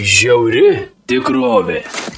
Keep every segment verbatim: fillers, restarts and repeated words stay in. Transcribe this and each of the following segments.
Žiauri tikrovė.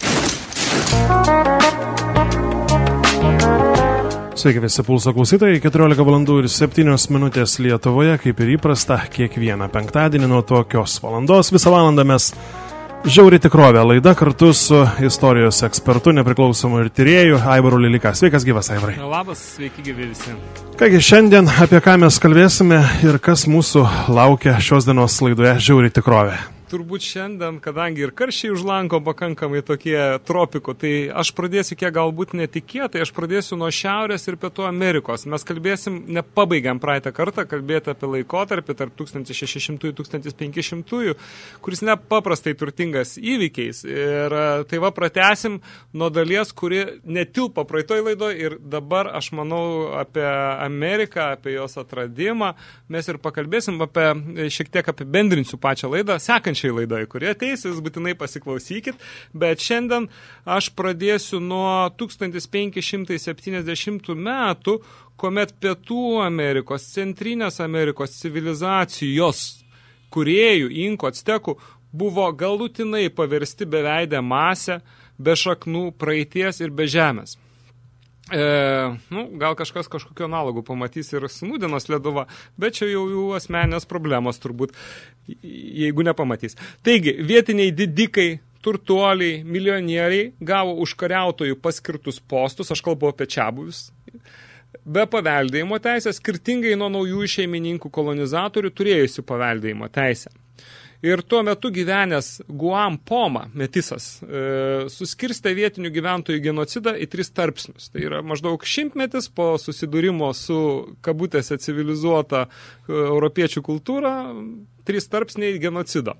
Sveiki visi Pulso klausytojai, keturiolika valandų ir septynios minutės Lietuvoje, kaip ir įprasta, kiekvieną penktadienį nuo tokios valandos. Visą valandą mes Žiauri tikrovė laida kartu su istorijos ekspertu, nepriklausomu ir tyrėju Aivaru Lilika. Sveikas gyvas, Aivarai. Labas, sveiki gyvi visi. Kągi, šiandien apie ką mes kalbėsime ir kas mūsų laukia šios dienos laidoje Žiauri tikrovė. Turbūt šiandien, kadangi ir karščiai už lanko pakankamai tokie tropikų, tai aš pradėsiu kiek galbūt netikėtai, aš pradėsiu nuo Šiaurės ir Pietų Amerikos. Mes kalbėsim, nepabaigiam praeitą kartą, kalbėti apie laikotarpį tarp tūkstantis šeši šimtai - tūkstantis penki šimtai, kuris nepaprastai turtingas įvykiais. Ir tai va pratęsim nuo dalies, kuri netilpo praeitoj laidoj ir dabar aš manau apie Ameriką, apie jos atradimą. Mes ir pakalbėsim apie, šiek tiek apibendrinsiu pačią laidą, sekant šiai laidoj, kurie ateis, jūs būtinai pasiklausykit, bet šiandien aš pradėsiu nuo tūkstantis penki šimtai septyniasdešimtų metų, kuomet Pietų Amerikos, Centrinės Amerikos civilizacijos kūrėjų, inkų, actekų, buvo galutinai paversti beveidę masę, be šaknų, praeities ir be žemės. E, nu, gal kažkas kažkokiu analogu pamatys ir su nūdienos Lietuva, bet čia jau jų asmeninės problemos turbūt, jeigu nepamatys. Taigi, vietiniai didikai, turtuoliai, milijonieriai gavo užkariautojų paskirtus postus, aš kalbu apie čiabuvius, be paveldėjimo teisės, skirtingai nuo naujų šeimininkų kolonizatorių turėjusių paveldėjimo teisę. Ir tuo metu gyvenęs Guam Poma, metisas, e, suskirstė vietinių gyventojų genocidą į tris tarpsnius. Tai yra maždaug šimtmetis po susidūrimo su kabutėse civilizuota e, europiečių kultūra, trys tarpsniai genocido.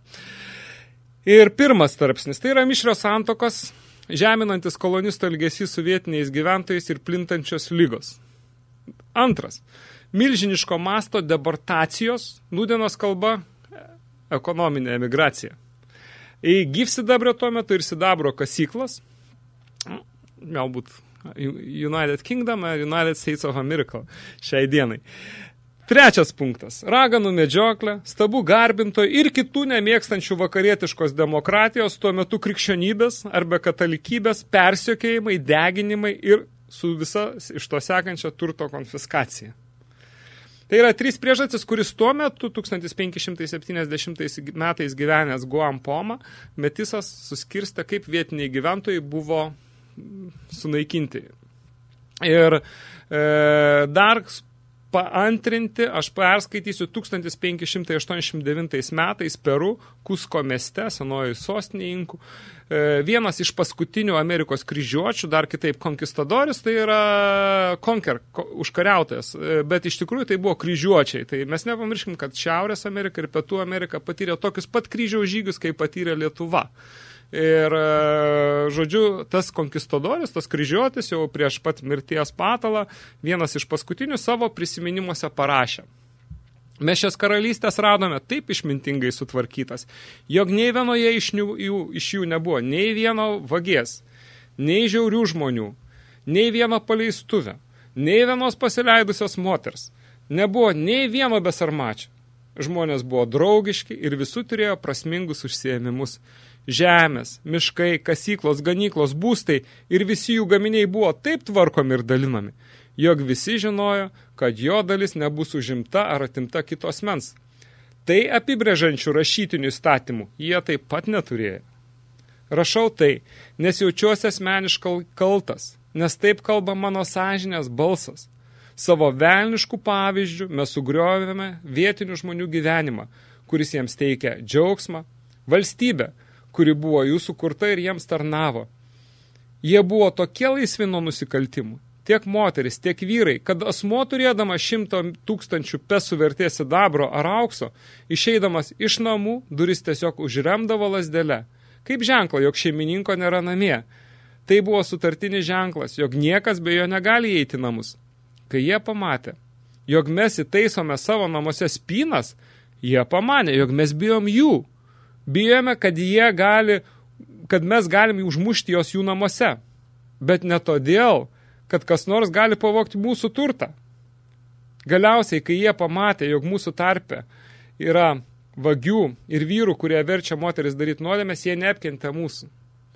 Ir pirmas tarpsnis, tai yra mišrios santokos, žeminantis kolonisto elgesys su vietiniais gyventojais ir plintančios ligos. Antras, milžiniško masto deportacijos, nūdienos kalba, ekonominė emigracija. Į gyvsidabrio tuo metu ir sidabro kasyklas, galbūt United Kingdom, United States of America šiai dienai. Trečias punktas. Raganų medžioklė, stabų garbintojų ir kitų nemėgstančių vakarietiškos demokratijos, tuo metu krikščionybės arba katalikybės, persiekėjimai, deginimai ir su visa iš to sekančia turto konfiskacija. Tai yra trys priežastis, kuris tuo metu tūkstantis penki šimtai septyniasdešimtais metais gyvenęs Guam Poma, metisas suskirstė, kaip vietiniai gyventojai buvo sunaikinti. Ir e, dar paantrinti, aš perskaitysiu tūkstantis penki šimtai aštuoniasdešimt devintais metais Peru, Kusko mieste, senoji sostinė inkų, vienas iš paskutinių Amerikos kryžiuočių, dar kitaip konkistadoris, tai yra konker, užkariautojas, bet iš tikrųjų tai buvo kryžiuočiai. Tai mes nepamirškim, kad Šiaurės Amerika ir Pietų Amerika patyrė tokius pat kryžiaus žygius, kaip patyrė Lietuva. Ir, žodžiu, tas konkistadoris, tas kryžiuotis jau prieš pat mirties patalą, vienas iš paskutinių savo prisiminimuose parašė. Mes šias karalystės radome taip išmintingai sutvarkytas, jog nei vienoje iš jų, iš jų nebuvo nei vieno vagies, nei žiaurių žmonių, nei vieno paleistuvio, nei vienos pasileidusios moters, nebuvo nei vieno besarmačio. Žmonės buvo draugiški ir visų turėjo prasmingus užsiėmimus. Žemės, miškai, kasyklos, ganyklos, būstai ir visi jų gaminiai buvo taip tvarkomi ir dalinami, jog visi žinojo, kad jo dalis nebus užimta ar atimta kitos mens. Tai apibrėžiančių rašytinių įstatymų jie taip pat neturėjo. Rašau tai, nes jaučiuosi asmeniškai kaltas, nes taip kalba mano sąžinės balsas. Savo velniškų pavyzdžių mes sugriovėme vietinių žmonių gyvenimą, kuris jiems teikia džiaugsmą, valstybę, kuri buvo jų sukurta ir jiems tarnavo. Jie buvo tokie laisvi nuo nusikaltimų, tiek moteris, tiek vyrai, kad asmuo turėdamas šimto tūkstančių pesų vertės sidabro ar aukso, išeidamas iš namų, duris tiesiog užremdavo lasdele, kaip ženklą, jog šeimininko nėra namie. Tai buvo sutartinis ženklas, jog niekas be jo negali įeiti namus. Kai jie pamatė, jog mes įtaisome savo namuose spynas, jie pamanė, jog mes bijom jų. Bijome, kad jie gali, kad mes galim užmušti jos jų namuose, bet ne todėl, kad kas nors gali pavogti mūsų turtą. Galiausiai, kai jie pamatė, jog mūsų tarpe yra vagių ir vyrų, kurie verčia moteris daryti nuodėmes, jie neapkentė mūsų.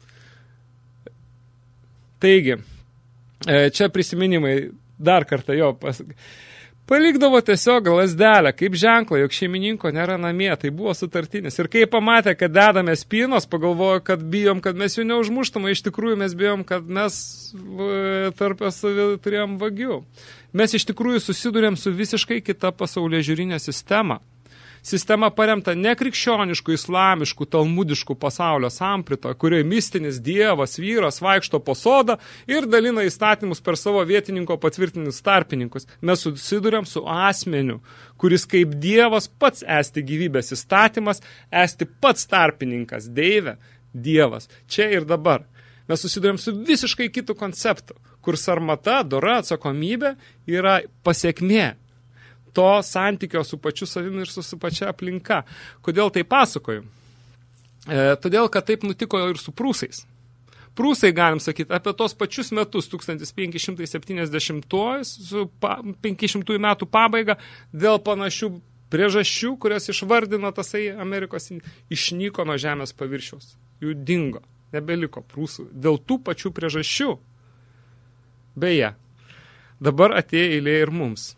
Taigi, čia prisiminimai dar kartą jo pas... palikdavo tiesiog lasdelę, kaip ženklą, jog šeimininko nėra namie, tai buvo sutartinis. Ir kai pamatė, kad dedame spynos, pagalvojo, kad bijom, kad mes jų neužmuštume, iš tikrųjų mes bijom, kad mes tarp savį turėjom vagių. Mes iš tikrųjų susidurėm su visiškai kita pasaulyje žiūrinė sistema. Sistema paremta nekrikščioniškų, islamiškų, talmudiškų pasaulio samprito, kurioje mistinis dievas, vyras vaikšto po sodą ir dalina įstatymus per savo vietininko patvirtinius tarpininkus. Mes susiduriam su asmeniu, kuris kaip dievas pats esti gyvybės įstatymas, esti pats tarpininkas, deivė, dievas, čia ir dabar. Mes susiduriam su visiškai kitų konceptų, kur sarmata, dora, atsakomybė yra pasiekmė to santykio su pačiu savimi ir su, su pačia aplinka. Kodėl tai pasakoju? E, todėl, kad taip nutiko ir su prūsais. Prūsai, galim sakyti, apie tos pačius metus, tūkstantis penki šimtai septyniasdešimtųjų, su pa, penkišimtųjų metų pabaiga, dėl panašių priežasčių, kurias išvardino tasai Amerikos, išnyko nuo žemės paviršiaus. Jų dingo, nebeliko prūsų. Dėl tų pačių priežasčių. Beje, dabar atėjo eilė ir mums.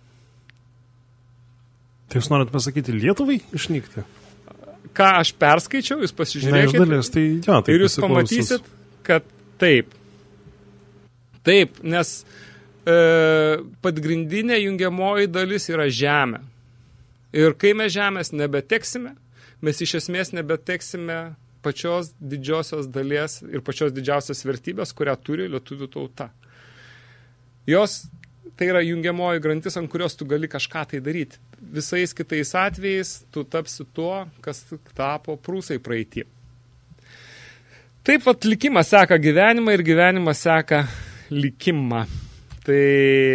Tai jūs norit pasakyti Lietuvai išnykti? Ką aš perskaičiau, jūs pasižiūrėkite. Na, dalis, tai, ja, tai ir jūs pamatysit, kad taip. Taip, nes e, pagrindinė jungiamoji dalis yra žemė. Ir kai mes žemės nebeteksime, mes iš esmės nebeteksime pačios didžiosios dalies ir pačios didžiausios vertybės, kurią turi lietuvių tauta. Jos tai yra jungiamoji grantis, ant kurios tu gali kažką tai daryti. Visais kitais atvejais tu tapsi tuo, kas tapo prūsai praeitį. Taip vat likimas seka gyvenimą ir gyvenimas seka likimą. Tai,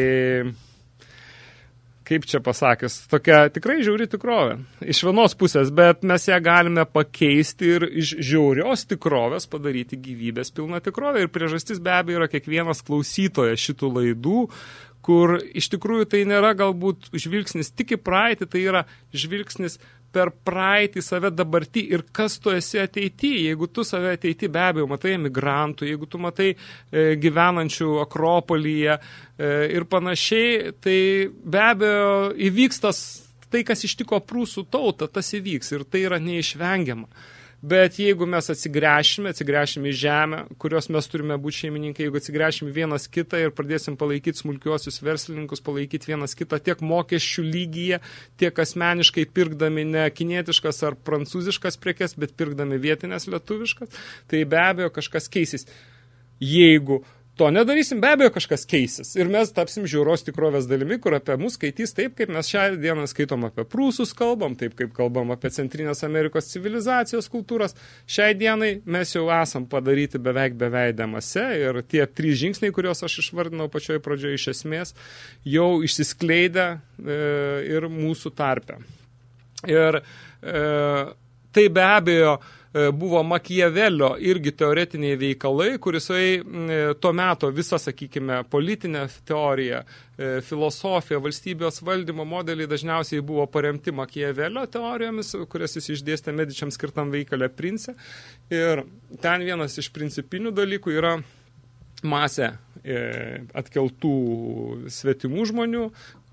kaip čia pasakius, tokia tikrai žiauri tikrovė. Iš vienos pusės, bet mes ją galime pakeisti ir iš žiaurios tikrovės padaryti gyvybės pilną tikrovę. Ir priežastis be abejo yra kiekvienas klausytojas šitų laidų, kur iš tikrųjų tai nėra galbūt žvilgsnis tik į praeitį, tai yra žvilgsnis per praeitį save dabartį ir kas tu esi ateity. Jeigu tu save ateity be abejo matai emigrantų, jeigu tu matai e, gyvenančių Akropolyje e, ir panašiai, tai be abejo įvyks tas, tai kas ištiko prūsų tautą, tas įvyks ir tai yra neišvengiama. Bet jeigu mes atsigręšime, atsigręšime į žemę, kurios mes turime būti šeimininkai, jeigu atsigręšime vienas kitą ir pradėsim palaikyti smulkiuosius verslininkus, palaikyti vienas kitą tiek mokesčių lygyje, tiek asmeniškai pirkdami ne kinietiškas ar prancūziškas prekes, bet pirkdami vietinės lietuviškas, tai be abejo kažkas keisis. Jeigu to nedarysim, be abejo kažkas keisis. Ir mes tapsim žiūros tikrovės dalimi, kur apie mus skaitys taip, kaip mes šią dieną skaitom apie prūsus kalbam, taip kaip kalbam apie Centrinės Amerikos civilizacijos kultūras. Šiai dienai mes jau esam padaryti beveik beveidamose ir tie trys žingsniai, kuriuos aš išvardinau pačioje pradžioje iš esmės, jau išsiskleidę e, ir mūsų tarpe. Ir e, tai be abejo buvo Makiavelio irgi teoretiniai veikalai, kurisai tuo metu visą, sakykime, politinę teoriją, filosofiją, valstybės valdymo modeliai dažniausiai buvo paremti Makiavelio teorijomis, kurias jis išdėstė Medičiam skirtam veikale Prince. Ir ten vienas iš principinių dalykų yra masė atkeltų svetimų žmonių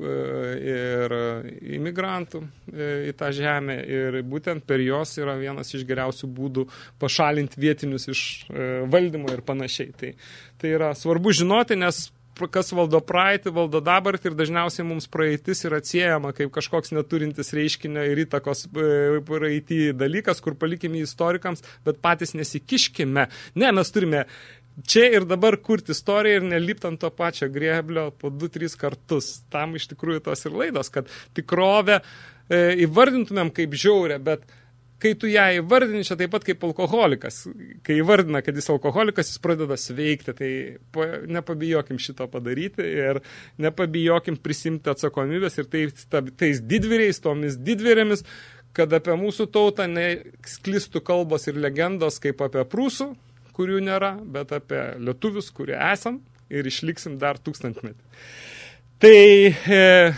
ir imigrantų į tą žemę ir būtent per jos yra vienas iš geriausių būdų pašalinti vietinius iš valdymo ir panašiai. Tai, tai yra svarbu žinoti, nes kas valdo praeitį, valdo dabartį ir dažniausiai mums praeitis yra atsiejama kaip kažkoks neturintis reiškinio ir įtakos praeitį dalykas, kur palikime istorikams, bet patys nesikiškime. Ne, mes turime čia ir dabar kurti istoriją ir nelipt ant to pačio grėblio po du, tris kartus. Tam iš tikrųjų tos ir laidos, kad tikrovę e, įvardintumėm kaip žiaurę, bet kai tu ją įvardini, čia taip pat kaip alkoholikas. Kai įvardina, kad jis alkoholikas, jis pradeda sveikti, tai pa, nepabijokim šito padaryti ir nepabijokim prisimti atsakomybės ir tai, ta, tais didvyriais, tomis didvyrėmis, kad apie mūsų tautą nesklistų kalbos ir legendos kaip apie prūsų, kurių nėra, bet apie lietuvius, kurie esam ir išliksim dar tūkstantmetį. Tai e,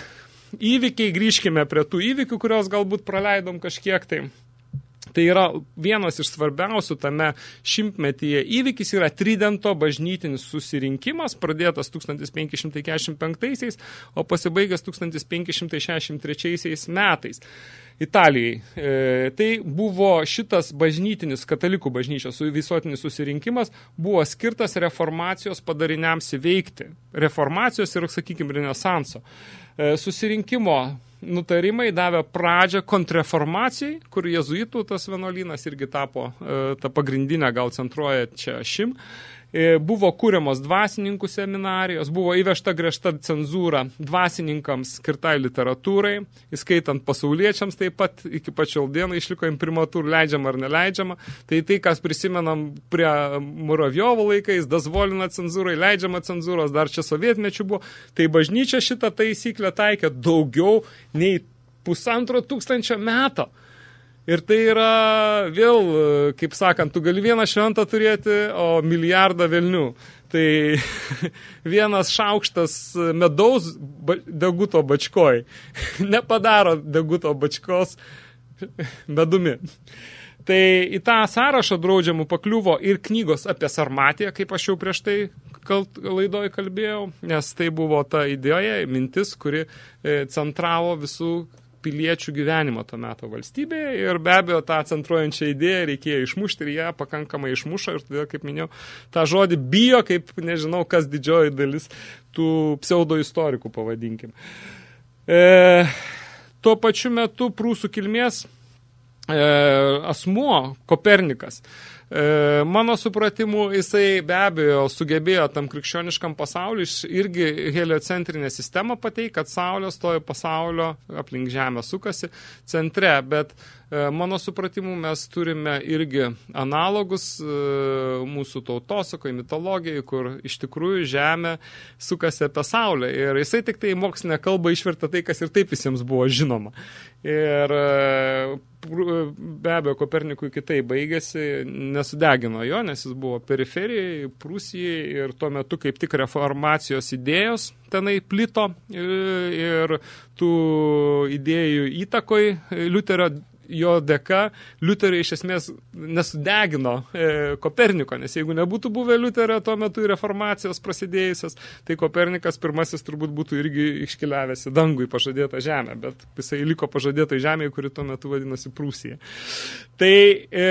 įvykiai, grįžkime prie tų įvykių, kurios galbūt praleidom kažkiek tai. Tai yra vienas iš svarbiausių tame šimtmetyje įvykis yra Tridento bažnytinis susirinkimas, pradėtas tūkstantis penki šimtai keturiasdešimt penktaisiais, o pasibaigęs tūkstantis penki šimtai šešiasdešimt trečiaisiais metais Italijai. E, tai buvo šitas bažnytinis, katalikų bažnyčios visuotinis susirinkimas, buvo skirtas reformacijos padariniams įveikti. Reformacijos ir, sakykime, renesanso. E, susirinkimo nutarimai davė pradžią kontrreformacijai, kur jezuitų tas vienuolynas irgi tapo e, ta pagrindinė, gal centruoja čia šim. E, buvo kūriamos dvasininkų seminarijos, buvo įvežta griežta cenzūra dvasininkams skirtai literatūrai, įskaitant pasauliečiams taip pat, iki pačiol dieną išliko imprimatūrų leidžiama ar neleidžiama. Tai tai, kas prisimenam prie Muravjovo laikais, dozvolina cenzūrai, leidžiama cenzūros, dar čia sovietmečių buvo. Tai bažnyčia šitą taisyklę taikė daugiau nei pusantro tūkstančio metų. Ir tai yra vėl, kaip sakant, tu gali vieną šventą turėti, o milijardą velnių. Tai vienas šaukštas medaus deguto bačkoj nepadaro deguto bačkos medumi. Tai į tą sąrašą draudžiamų pakliuvo ir knygos apie Sarmatiją, kaip aš jau prieš tai laidoj kalbėjau, nes tai buvo ta idėja, mintis, kuri centravo visų piliečių gyvenimo to meto valstybėje ir be abejo tą centruojančią idėją reikėjo išmušti ir ją pakankamai išmušo ir todėl, kaip minėjau, tą žodį bijo, kaip nežinau, kas didžioji dalis tų pseudoistorikų pavadinkim. E, tuo pačiu metu prūsų kilmės e, asmuo Kopernikas. E, mano supratimu, jisai be abejo sugebėjo tam krikščioniškam pasauliu irgi heliocentrinę sistemą pateikti, kad Saulė stoja pasaulio aplink Žemę sukasi centre, bet e, mano supratimu mes turime irgi analogus e, mūsų tautosakoj, mitologijai, kur iš tikrųjų Žemė sukasi apie Saulę ir jisai tik tai mokslinę kalbą išverta tai, kas ir taip visiems buvo žinoma. Ir e, be abejo, Kopernikui kitai baigėsi, nesudegino jo, nes jis buvo periferijai, Prūsijai ir tuo metu kaip tik reformacijos idėjos tenai plito ir, ir tų idėjų įtakoj Liuterio jo dėka Liuterio iš esmės nesudegino e, Koperniko, nes jeigu nebūtų buvę Liuterio tuo metu reformacijos prasidėjusios, tai Kopernikas pirmasis turbūt būtų irgi iškeliavęs į dangų į pažadėtą žemę, bet jisai liko pažadėtą žemėje, kuri tuo metu vadinosi Prūsija. Tai e,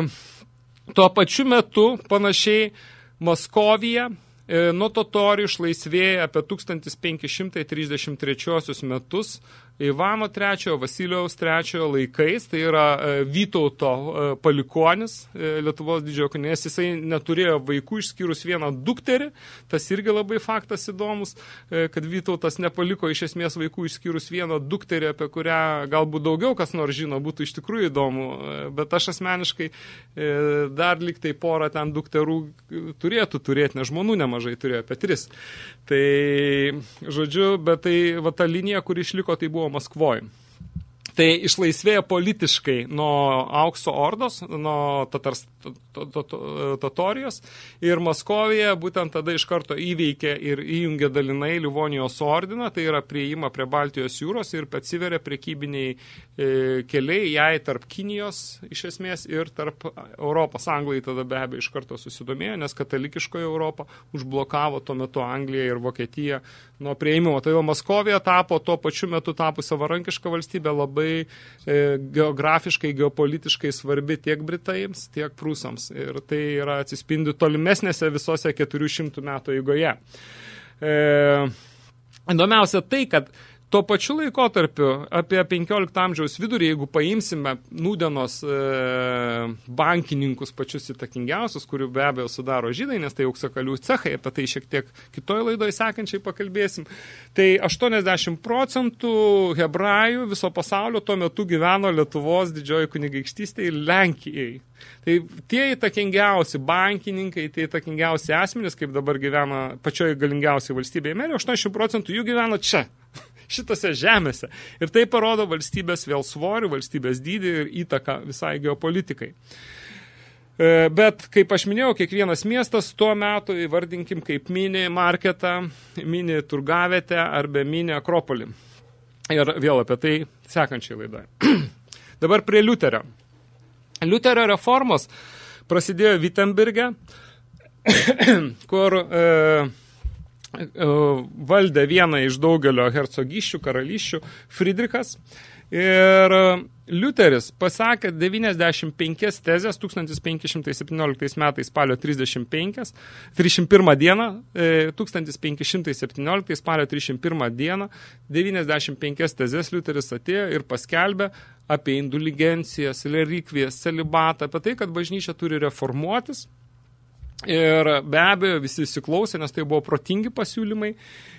tuo pačiu metu panašiai Moskovija e, nuo totorių išlaisvėja apie tūkstantis penki šimtai trisdešimt trečiuosius metus Ivano trečiojo, Vasilijaus trečiojo laikais, tai yra Vytauto palikonis Lietuvos didžiojo kunigaikščio, jisai neturėjo vaikų išskyrus vieną dukterį, tas irgi labai faktas įdomus, kad Vytautas nepaliko iš esmės vaikų išskyrus vieną dukterį, apie kurią galbūt daugiau kas nors žino, būtų iš tikrųjų įdomu, bet aš asmeniškai dar lyg tai porą ten dukterų turėtų turėti, nes žmonų nemažai turėjo, apie tris. Tai, žodžiu, bet tai va, ta linija, kuri išliko, tai buvo Maskvoje. Tai išlaisvėjo politiškai nuo Aukso ordos, nuo tatars, Totorijos ir Moskovija būtent tada iš karto įveikė ir įjungė dalinai Livonijos ordiną, tai yra prieima prie Baltijos jūros ir atsiveria prekybiniai e, keliai jai tarp Kinijos iš esmės ir tarp Europos. Anglai tada be abejo iš karto susidomėjo, nes katalikiškoji Europa užblokavo tuo metu Angliją ir Vokietiją nuo prieimimo. Tai Moskovija tapo tuo pačiu metu tapo savarankiška valstybė, labai e, geografiškai, geopolitiškai svarbi tiek Britams, tiek Prūsams. Ir tai yra atsispindi tolimesnėse visose keturių šimtų metų eigoje. E, įdomiausia tai, kad tuo pačiu laikotarpiu apie penkiolikto amžiaus vidurį, jeigu paimsime nūdienos e, bankininkus pačius įtakingiausius, kurių be abejo sudaro žydai, nes tai auksakalių cechai, apie tai šiek tiek kitoje laidoje sekančiai pakalbėsim, tai aštuoniasdešimt procentų hebrajų viso pasaulio tuo metu gyveno Lietuvos didžioji kunigaikštystė ir Lenkijai. Tai tie įtakingiausi bankininkai, tie įtakingiausi asmenys, kaip dabar gyvena pačioje galingiausiai valstybėje Amerikoje, aštuoniasdešimt procentų jų gyveno čia, šitose žemėse. Ir tai parodo valstybės vėl svorį, valstybės dydį ir įtaką visai geopolitikai. Bet, kaip aš minėjau, kiekvienas miestas tuo metu įvardinkim kaip mini marketą, mini turgavietę arba mini akropolį. Ir vėl apie tai sekančiai laidoje. Dabar prie Liuterio. Liuterio reformos prasidėjo Wittenberge, kur e, e, valdė vieną iš daugelio hercogiščių, karališčių, Friedrichas. Ir Liuteris pasakė devyniasdešimt penkias tezės tūkstantis penki šimtai septynioliktais metais spalio trisdešimt penkias, trisdešimt pirmą dieną, tūkstantis penki šimtai septynioliktais spalio trisdešimt pirmą dieną, devyniasdešimt penkias tezės Liuteris atėjo ir paskelbė apie indulgencijas, relikvijas, celibatą, apie tai, kad bažnyčia turi reformuotis. Ir be abejo visi įsiklausė, nes tai buvo protingi pasiūlymai.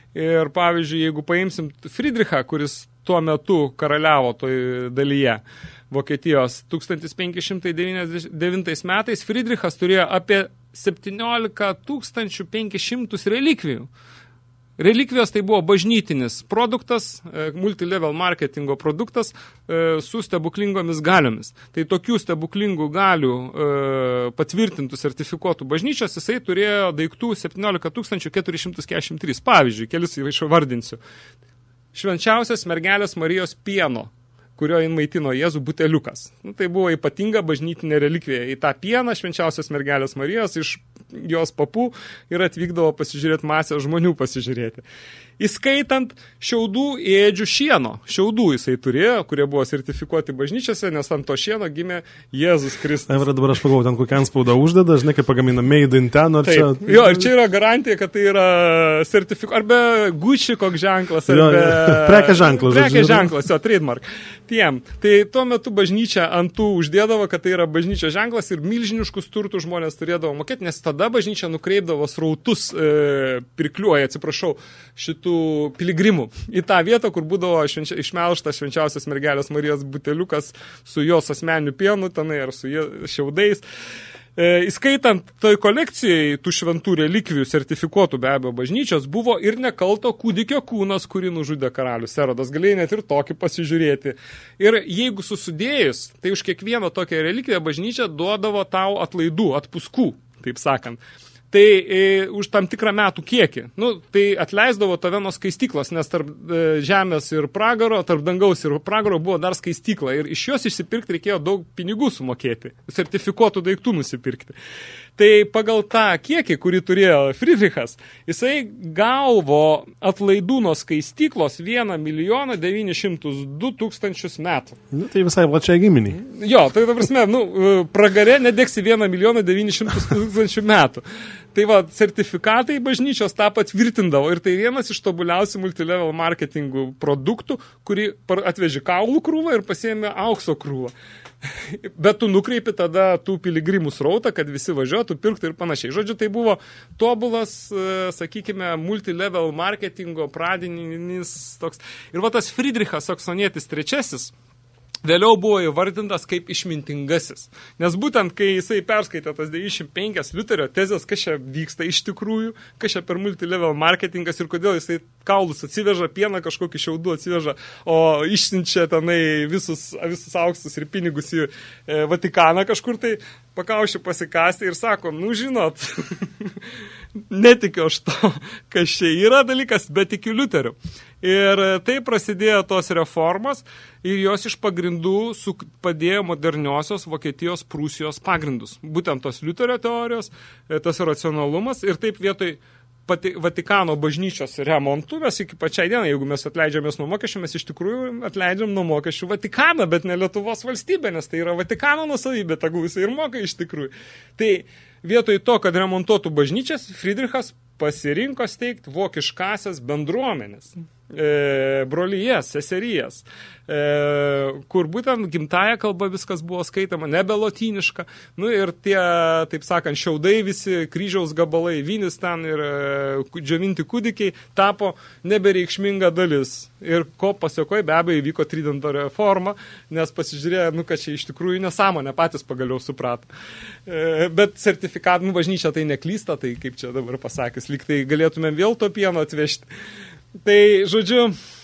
Ir pavyzdžiui, jeigu paimsim Friedrichą, kuris tuo metu karaliavo toj dalyje Vokietijos tūkstantis penki šimtai devyniasdešimt devintais metais, Friedrichas turėjo apie septyniolika tūkstančių penkis šimtus relikvijų. Relikvijos tai buvo bažnytinis produktas, multilevel marketingo produktas su stebuklingomis galiomis. Tai tokių stebuklingų galių patvirtintų sertifikuotų bažnyčios jisai turėjo daiktų septyniolika tūkstančių keturi šimtai keturiasdešimt trys. Pavyzdžiui, kelis išvardinsiu. Švenčiausios mergelės Marijos pieno, kurio jin maitino Jėzų buteliukas. Nu, tai buvo ypatinga bažnytinė relikvija. Į tą pieną švenčiausios mergelės Marijos iš jos papų ir atvykdavo pasižiūrėti masę žmonių pasižiūrėti. Įskaitant šiaudų ėdžių šieno. Šiaudų jisai turėjo, kurie buvo sertifikuoti bažnyčiose, nes ant to šieno gimė Jėzus Kristus. Dabar, dabar aš pagalvoju, ten kokią antspaudą uždeda, žinai, kaip pagamina made in ten, ar čia... Jo, ir čia yra garantija, kad tai yra sertifikuoti, arba Gucci koks ženklas, arba... Jo, jo. Prekė ženklas. Prekė ženklas, jo, trademark. Tiem. Tai tuo metu bažnyčia ant tų uždėdavo, kad tai yra bažnyčio ženklas ir milžiniškus turtų žmonės turėdavo mokėti, nes tada bažnyčia nukreipdavo srautus, e, pirkliuoja, atsiprašau, šitų piligrimų į tą vietą, kur būdavo švenčia, išmelštas švenčiausios mergelės Marijos buteliukas su jos asmeniu pienu tenai ar su šiaudais. E, įskaitant toj kolekcijai tų šventų relikvijų sertifikuotų be abejo bažnyčios buvo ir nekalto kūdikio kūnas, kurį nužudė karalius Erodas. Galėjai net ir tokį pasižiūrėti. Ir jeigu susudėjus, tai už kiekvieną tokią relikviją bažnyčia duodavo tau atlaidų, atpuskų, taip sakant. Tai e, už tam tikrą metų kiekį. Nu, tai atleisdavo tave nuo skaistyklos, nes tarp e, žemės ir pragaro, tarp dangaus ir pragaro buvo dar skaistykla. Ir iš jos išsipirkti reikėjo daug pinigų sumokėti, sertifikuotų daiktų nusipirkti. Tai pagal tą kiekį, kurį turėjo Friedrichas, jisai gavo atlaidų nuo skaistyklos vieną milijoną devynis šimtus du tūkstančius metų. Nu, tai visai plačiai giminiai. Jo, tai ta prasme, nu, pragare nedegsi vieną milijoną devynis šimtus tūkstančių metų. Tai va, sertifikatai bažnyčios tą patvirtindavo ir tai vienas iš tobuliausių multilevel marketingų produktų, kurį atveži kaulų krūvą ir pasiėmė aukso krūvą. Bet tu nukreipi tada tų piligrimų srautą, kad visi važiuotų, pirktų ir panašiai. Žodžiu, tai buvo tobulas, sakykime, multilevel marketingo pradinis toks. Ir va tas Friedrichas Saksonietis trečiasis vėliau buvo įvardintas kaip išmintingasis. Nes būtent, kai jisai perskaitė tas devyniasdešimt penkias Liuterio tezės, kas čia vyksta iš tikrųjų, kas čia per multilevel marketingas ir kodėl jisai kaulus atsiveža, pieną kažkokį šiaudų atsiveža, o išsiunčia tenai visus, visus auksus ir pinigus į e, Vatikaną kažkur tai pakaušį pasikasti ir sako, nu žinot, netikiu aš to, kas čia yra dalykas, bet tikiu Liuteriu. Ir tai prasidėjo tos reformos ir jos iš pagrindų su, padėjo moderniosios Vokietijos Prūsijos pagrindus. Būtent tos Liuterio teorijos, tas racionalumas ir taip vietoj pati Vatikano bažnyčios remontų, mes iki pačiai dienai, jeigu mes atleidžiamės nuo mokesčių, mes iš tikrųjų atleidžiam nuo mokesčių Vatikaną, bet ne Lietuvos valstybė, nes tai yra Vatikano nuosavybė, tegu jisai ir moka iš tikrųjų. Tai vietoj to, kad remontuotų bažnyčias, Friedrichas pasirinko steigti vokiškasias bendruomenės. E, brolyjas, seserijas, e, kur būtent gimtąja kalba viskas buvo skaitama, nebe lotyniška, nu ir tie, taip sakant, šiaudai visi, kryžiaus gabalai, vynis ten ir e, džiovinti kūdikiai tapo nebereikšminga dalis. Ir ko pasiekoje be abejo įvyko Tridento reforma, nes pasižiūrėjo, nu, kad čia iš tikrųjų nesąmonė, patys pagaliau suprato. E, bet sertifikatų bažnyčia tai neklysta, tai kaip čia dabar pasakys, lyg tai galėtumėm vėl to pieno atvežti. Tai, žodžiu,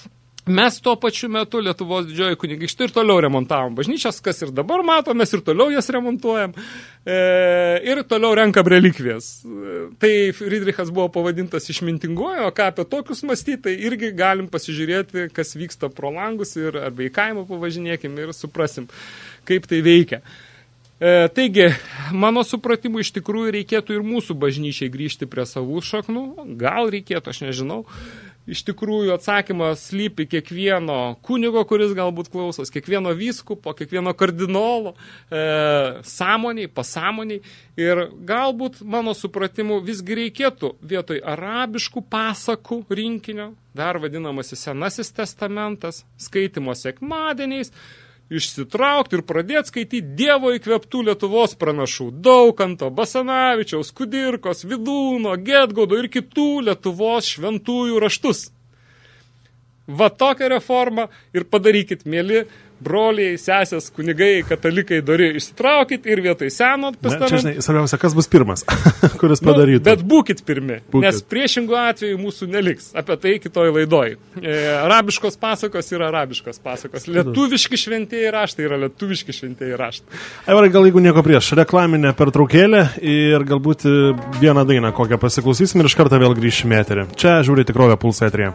Mes tuo pačiu metu Lietuvos didžioji kunigaikštystė ir toliau remontavom bažnyčias, kas ir dabar matom, mes ir toliau jas remontuojam e, ir toliau renkam relikvijas. Tai Friedrichas buvo pavadintas išmintinguoju, o ką apie tokius mąstyti, tai irgi galim pasižiūrėti, kas vyksta pro langus ir arba į kaimą pavažinėkim ir suprasim, kaip tai veikia. E, taigi, mano supratimu, iš tikrųjų reikėtų ir mūsų bažnyčiai grįžti prie savų šaknų, gal reikėtų, aš nežinau. Iš tikrųjų atsakymas slypi kiekvieno kunigo, kuris galbūt klausos, kiekvieno vyskupo, kiekvieno kardinolo, e, sąmoniai, pasąmoniai. Ir galbūt mano supratimu visgi reikėtų vietoj arabiškų pasakų rinkinio, dar vadinamasis Senasis testamentas, skaitimo sekmadieniais, išsitraukti ir pradėti skaityti Dievo įkvėptų Lietuvos pranašų Daukanto, Basanavičiaus, Kudirkos, Vidūno, Gedgaudo ir kitų Lietuvos šventųjų raštus. Va tokią reformą ir padarykit, mėly broliai, sesės, kunigai, katalikai, dori, išsitraukit ir vietoj seno testamento. Čia, žinai, svarbiausia, kas bus pirmas, kuris padarytų. Nu, bet būkit pirmi, būkit. Nes priešingų atveju mūsų neliks. Apie tai kitoj laidoj. E, arabiškos pasakos yra arabiškos pasakos. Lietuviški šventieji raštai yra lietuviški šventieji raštai. Aivarai, gal jeigu nieko prieš, reklaminę pertraukėlę ir galbūt vieną dainą kokią pasiklausysim ir iš karto vėl grįšime eterį. Čia žiūri tikrovę Pulso eteryje.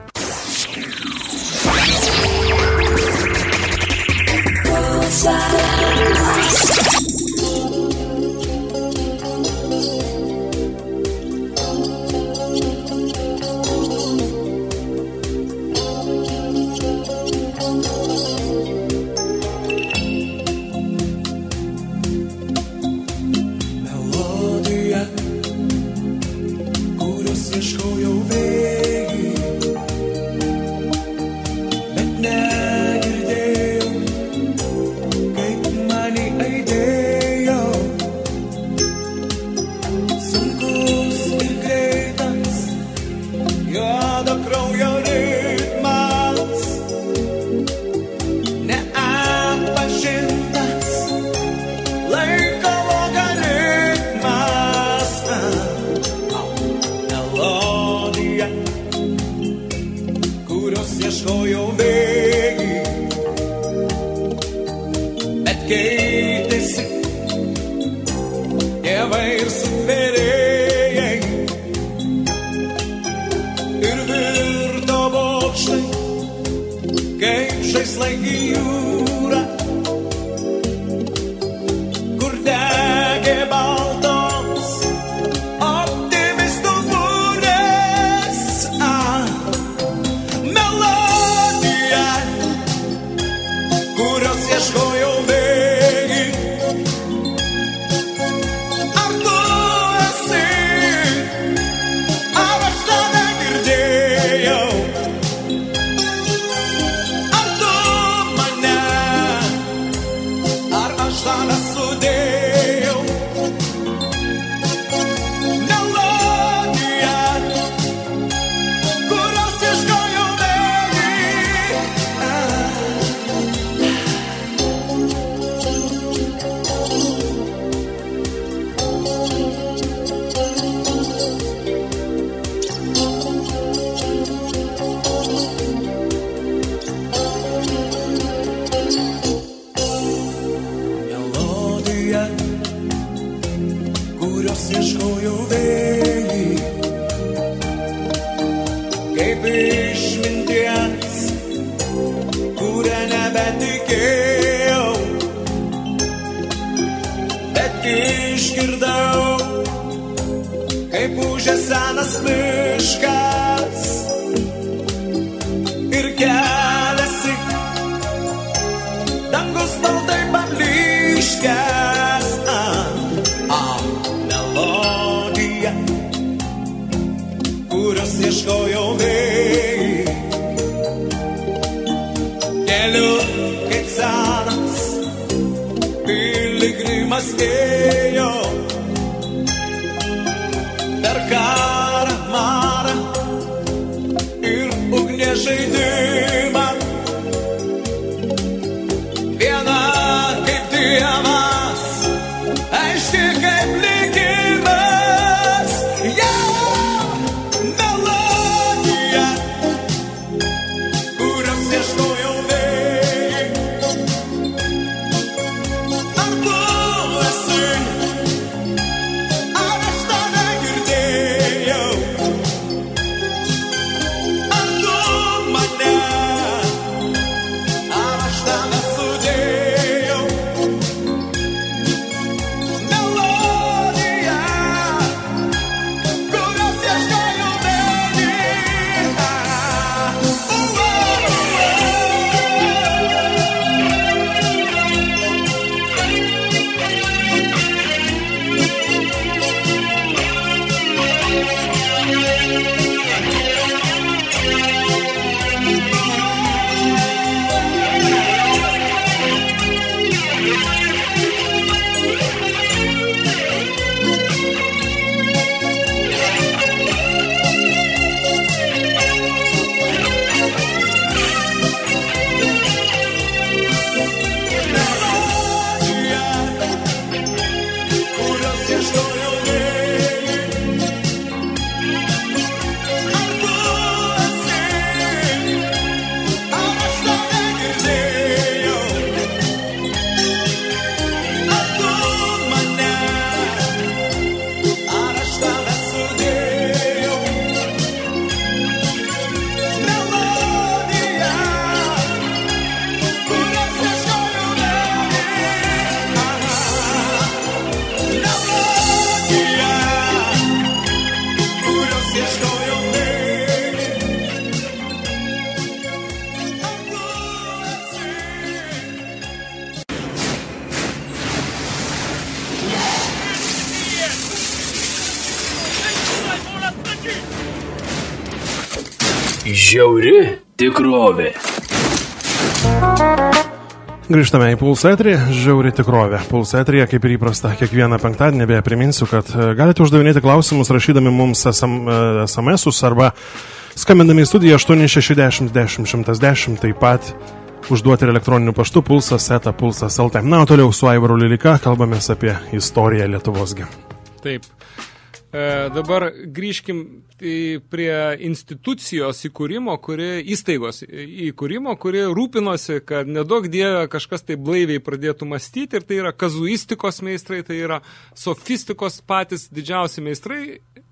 Žiauri tikrovė. Grįžtame į Pulso eterį, žiauri tikrovė. Pulso eteryje, kaip ir įprasta, kiekvieną penktadienį, beje, priminsiu, kad galite uždavinėti klausimus, rašydami mums es em esus arba skambindami į studiją aštuoni šeši dešimt dešimt šimtas dešimt, taip pat užduoti ir elektroniniu paštu pulsas eta pulsas lt. Na, o toliau su Aivaru Lilika kalbamės apie istoriją Lietuvosgi. Taip. E, dabar grįžkim prie institucijos įkūrimo, kuri, įstaigos įkūrimo, kuri rūpinosi, kad nedaug dieve kažkas tai blaiviai pradėtų mąstyti, ir tai yra kazuistikos meistrai, tai yra sofistikos patys didžiausi meistrai.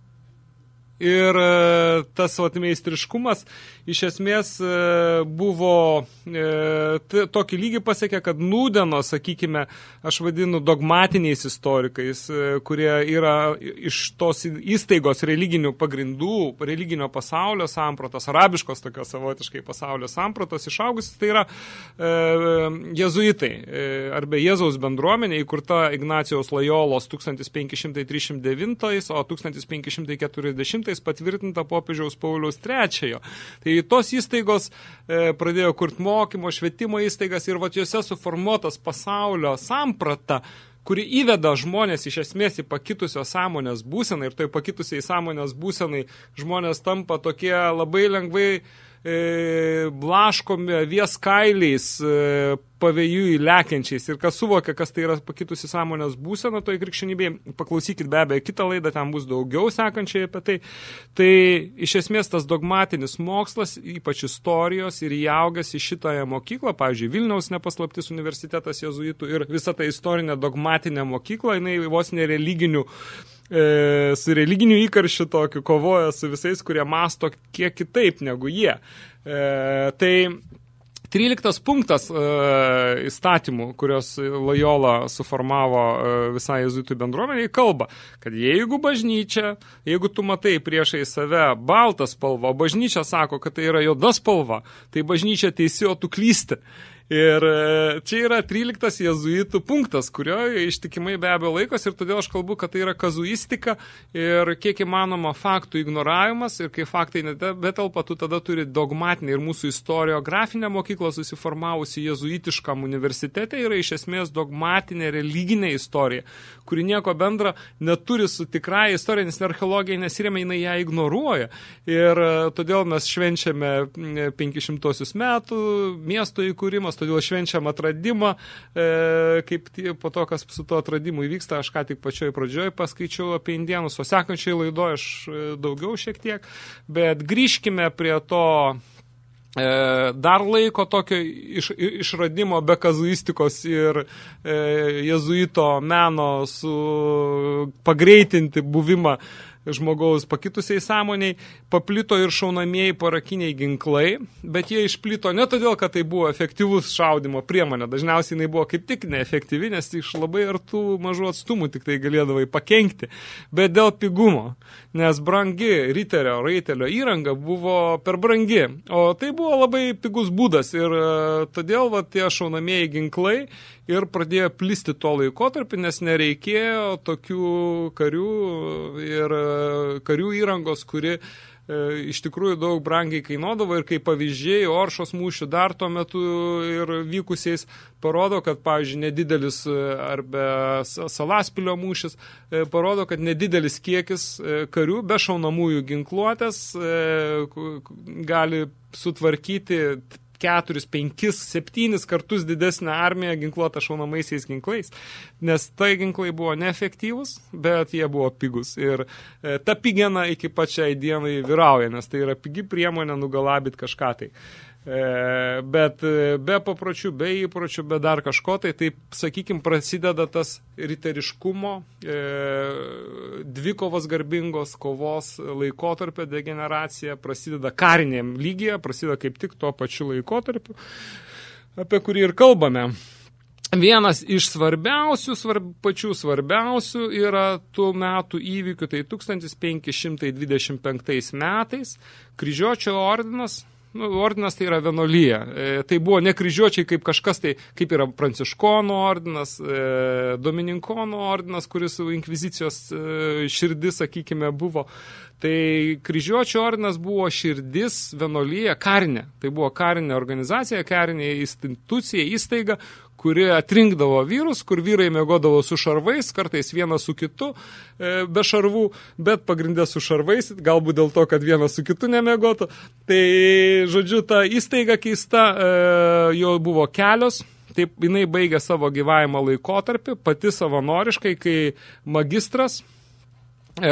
Ir tas vat, meistriškumas iš esmės buvo t, tokį lygį pasiekė, kad nūdeno, sakykime, aš vadinu dogmatiniais istorikais, kurie yra iš tos įstaigos religinių pagrindų, religinio pasaulio sampratos, arabiškos tokios savotiškai pasaulio sampratos išaugusi, tai yra e, jezuitai, e, arba Jėzaus bendruomenė, įkurta Ignacijos Lojolos tūkstantis penki šimtai trisdešimt devintais, o tūkstantis penki šimtai keturiasdešimtais patvirtinta popiežiaus Pauliaus trečiojo. Tai tos įstaigos e, pradėjo kurti mokymo, švietimo įstaigas ir vat jose suformuotas pasaulio samprata, kuri įveda žmonės iš esmės į pakitusios sąmonės būseną, ir tai pakitusiai sąmonės būsenai žmonės tampa tokie labai lengvai e, blaškomi avies kailiais, e, pavėjui lekiančiais, ir kas suvokia, kas tai yra pakitusi sąmonės būsena, toj krikščionybėje, paklausykit be abejo kitą laidą, ten bus daugiau sekančiai apie tai. Tai iš esmės tas dogmatinis mokslas, ypač istorijos, ir įaugęs į šitąją mokyklą, pavyzdžiui, Vilniaus nepaslaptis universitetas jezuitų ir visa ta istorinė dogmatinė mokykla, jinai vos nereliginių e, su religiniu įkarščiu tokiu kovoja su visais, kurie masto kiek kitaip negu jie. E, tai tryliktas punktas e, įstatymų, kurios Lojola suformavo e, visai jezuitų bendruomeniai, kalba, kad jeigu bažnyčia, jeigu tu matai priešai save baltą spalvą, o bažnyčia sako, kad tai yra juoda spalva, tai bažnyčia teisi, o tu klysti. Ir čia yra tryliktas jezuitų punktas, kurio ištikimai be abejo laikos, ir todėl aš kalbu, kad tai yra kazuistika ir kiek įmanoma faktų ignoravimas, ir kai faktai nebetelpa, tu tada turi dogmatinę, ir mūsų istoriografinę mokyklą susiformavusi jezuitiškam universitete yra iš esmės dogmatinė religinė istorija, kuri nieko bendra neturi su tikrąja istorija, nes archeologija nesiremia, jinai ją ignoruoja. Ir todėl mes švenčiame penkišimtuosius metų miesto įkūrimas, todėl švenčiam atradimą, e, kaip tie, po to, kas su to atradimu įvyksta, aš ką tik pačioj pradžioj paskaičiau apie indėnus, o sekančiai laidoje aš daugiau šiek tiek, bet grįžkime prie to e, dar laiko tokio iš, išradimo be kazuistikos ir e, jezuito meno su pagreitinti buvimą žmogaus pakitusiai sąmoniai, paplito ir šaunamieji parakiniai ginklai, bet jie išplito ne todėl, kad tai buvo efektyvus šaudimo priemonė, dažniausiai jinai buvo kaip tik neefektyvi, nes iš labai artų mažų atstumų tik tai galėdavai pakenkti, bet dėl pigumo, nes brangi riterio, raitelio įranga buvo per brangi, o tai buvo labai pigus būdas, ir todėl va, tie šaunamieji ginklai ir pradėjo plisti tuo laikotarpį, nes nereikėjo tokių karių ir karių įrangos, kuri e, iš tikrųjų daug brangiai kainuodavo, ir kaip pavyzdžiai Oršos mūšių dar tuo metu ir vykusiais parodo, kad, pavyzdžiui, nedidelis arba Salaspilio mūšis e, parodo, kad nedidelis kiekis e, karių be šaunamųjų ginkluotės e, gali sutvarkyti keturis, penkis, septynis kartus didesnę armiją ginkluotą šaunamaisiais ginklais, nes tai ginklai buvo neefektyvūs, bet jie buvo pigus. Ir e, ta pigiena iki pačiai dienai vyrauja, nes tai yra pigi priemonė nugalabyti kažką tai. E, bet be papročių, be įpročių, be dar kažko, tai taip, sakykime, prasideda tas riteriškumo, e, dvikovos garbingos kovos laikotarpio degeneracija, prasideda kariniam lygyje, prasideda kaip tik tuo pačiu laikotarpiu, apie kurį ir kalbame. Vienas iš svarbiausių, svarb, pačių svarbiausių yra tų metų įvykių, tai tūkstantis penki šimtai dvidešimt penktais metais Kryžiuočio ordinas Nu, ordinas tai yra vienuolija. E, tai buvo ne kryžiuočiai kaip kažkas, tai kaip yra pranciškonų ordinas, e, domininkonų ordinas, kuris inkvizicijos e, širdis, sakykime, buvo. Tai kryžiuočių ordinas buvo širdis, vienuolija, karinė. Tai buvo karinė organizacija, karinė institucija, įstaiga, kuri atrinkdavo vyrus, kur vyrai miegodavo su šarvais, kartais vienas su kitu, e, be šarvų, bet pagrindė su šarvais, galbūt dėl to, kad vienas su kitu nemiegotų. Tai, žodžiu, ta įstaiga keista, e, jo buvo kelios. Taip, jinai baigė savo gyvavimo laikotarpį, pati savanoriškai, kai magistras e,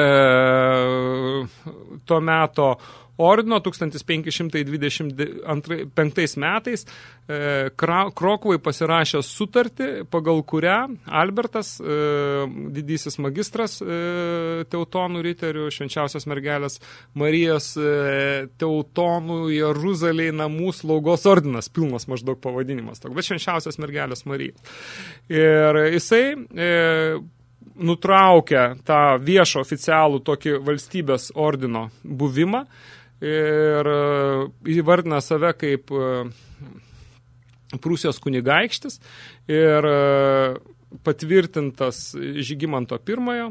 to meto ordino tūkstantis penki šimtai dvidešimt penktais metais e, Krokuvai pasirašė sutartį, pagal kurią Albertas, e, didysis magistras e, Teutonų riterių, švenčiausios mergelės Marijos e, Teutonų Jeruzalėj namų slaugos ordinas, pilnas maždaug pavadinimas, toks, bet švenčiausios mergelės Marijos. Ir jisai e, nutraukė tą viešą oficialų tokį valstybės ordino buvimą ir įvardina save kaip Prūsijos kunigaikštis ir patvirtintas Žygimanto pirmojo,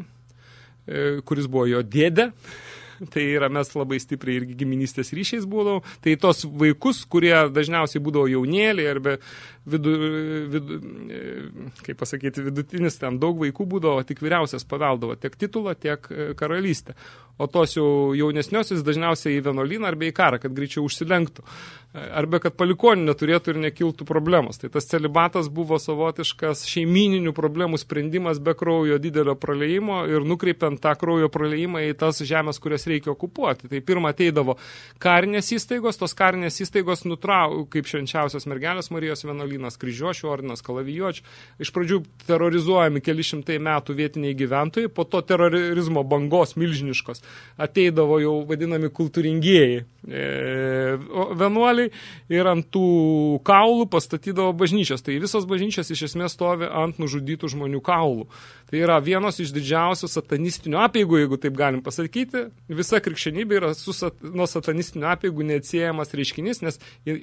kuris buvo jo dėdė. Tai yra, mes labai stipriai irgi giminystės ryšiais būdavo. Tai tos vaikus, kurie dažniausiai būdavo jaunėliai arba vidu, vidu, kaip pasakyti, vidutinis, ten daug vaikų būdavo, tik vyriausias paveldavo tiek titulą, tiek karalystę. O tos jau jaunesniosios dažniausiai į vienuolyną arba į karą, kad greičiau užsilenktų. Arba kad palikuonių neturėtų ir nekiltų problemos. Tai tas celibatas buvo savotiškas šeimyninių problemų sprendimas be kraujo didelio praleimo ir nukreipiant tą kraujo praleimą į tas žemės, kurias reikia okupuoti. Tai pirmą ateidavo karinės įstaigos, tos karinės įstaigos nutrau, kaip švenčiausios mergelės Marijos vienuolynas, kryžiuočių ordinas, kalavijuočių. Iš pradžių terorizuojami keli šimtai metų vietiniai gyventojai, po to terorizmo bangos milžiniškos ateidavo jau vadinami kultūringieji e, vienuoliai ir ant tų kaulų pastatydavo bažnyčios. Tai visos bažnyčios iš esmės stovi ant nužudytų žmonių kaulų. Tai yra vienos iš didžiausių satanistinių apeigų, jeigu taip galim pasakyti. Visa krikščionybė yra su sat, nuo satanistinių apeigų neatsiejamas reiškinys, nes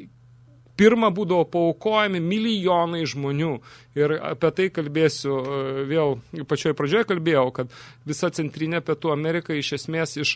pirma būdavo paaukojami milijonai žmonių. Ir apie tai kalbėsiu vėl, pačioje pradžioje kalbėjau, kad visa centrinė Pietų Amerika iš esmės iš,